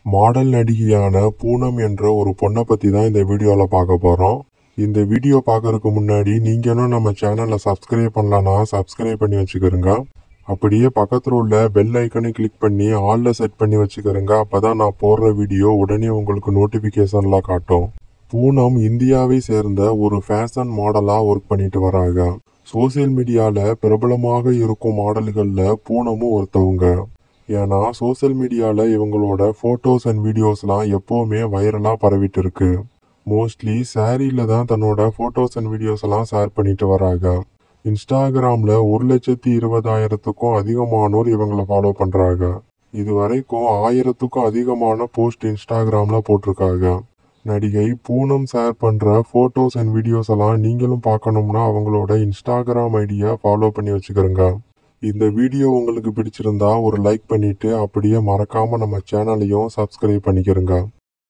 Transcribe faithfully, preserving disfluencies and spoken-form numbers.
Model நடிகையான Poonam என்ற ஒரு பொண்ணை பற்றி தான் இந்த வீடியோவில் பார்க்க போகிறோம். இந்த வீடியோ பார்க்கறதுக்கு முன்னாடி நீங்களும் நம்ம சேனலை சப்ஸ்கிரைப் பண்ணலன்னா சப்ஸ்கிரைப் பண்ணி வச்சுக்கிறோங்க. அப்படியே பக்கத்தில் உள்ள பெல் ஐக்கனை கிளிக் பண்ணி ஆலில் செட் பண்ணி வச்சுக்கிறோங்க. அப்போ தான் நான் போடுற வீடியோ உடனே உங்களுக்கு நோட்டிஃபிகேஷனில் காட்டும். பூனம் இந்தியாவை சேர்ந்த ஒரு ஃபேஷன் மாடலாக ஒர்க் பண்ணிட்டு வராங்க. சோசியல் மீடியாவில் பிரபலமாக இருக்கும் மாடல்களில் பூனமும் ஒருத்தவங்க. ஏன்னா சோசியல் மீடியாவில் இவங்களோட ஃபோட்டோஸ் அண்ட் வீடியோஸ்லாம் எப்போவுமே வைரலாக பரவிட்டு இருக்கு. மோஸ்ட்லி சாரியில் தான் தன்னோட ஃபோட்டோஸ் அண்ட் வீடியோஸ் எல்லாம் ஷேர் பண்ணிட்டு வராங்க. இன்ஸ்டாகிராமில் ஒரு லட்சத்தி இருபதாயிரத்துக்கும் அதிகமானோர் இவங்களை ஃபாலோ பண்ணுறாங்க. இது வரைக்கும் ஆயிரத்துக்கும் அதிகமான போஸ்ட் இன்ஸ்டாகிராமில் போட்டிருக்காங்க. நடிகை பூனம் ஷேர் பண்ணுற ஃபோட்டோஸ் அண்ட் வீடியோஸ் எல்லாம் நீங்களும் பார்க்கணும்னா அவங்களோட இன்ஸ்டாகிராம் ஐடியை ஃபாலோ பண்ணி வச்சுக்கிறோங்க. இந்த வீடியோ உங்களுக்கு பிடிச்சிருந்தா ஒரு லைக் பண்ணிட்டு அப்படியே மறக்காம நம்ம சேனலையும் சப்ஸ்கிரைப் பண்ணிக்கிறோங்க.